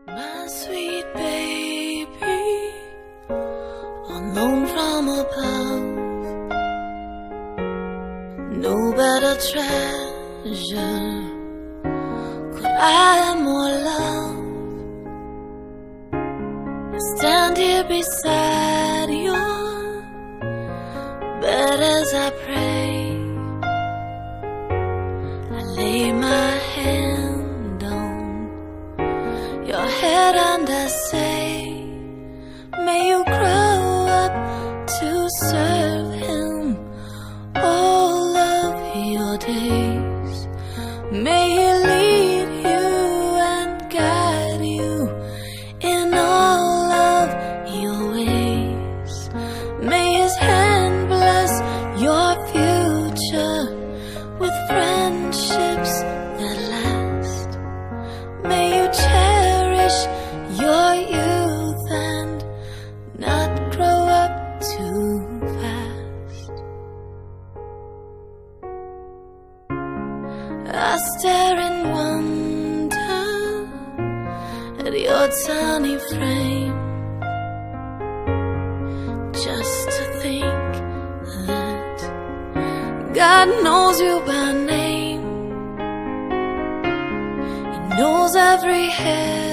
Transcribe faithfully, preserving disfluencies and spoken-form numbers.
My sweet baby, on loan from above, no better treasure could I have more love. I stand here beside your bed as I pray. I lay my hand on your head and I say, may you grow up to serve Him all of your days. May He lead you and guide you in all of your ways. May His hand bless your future with friendships that last. May you cherish your youth and not grow up too fast. I stare in wonder at your tiny frame, just to think that God knows you by name. He knows every hair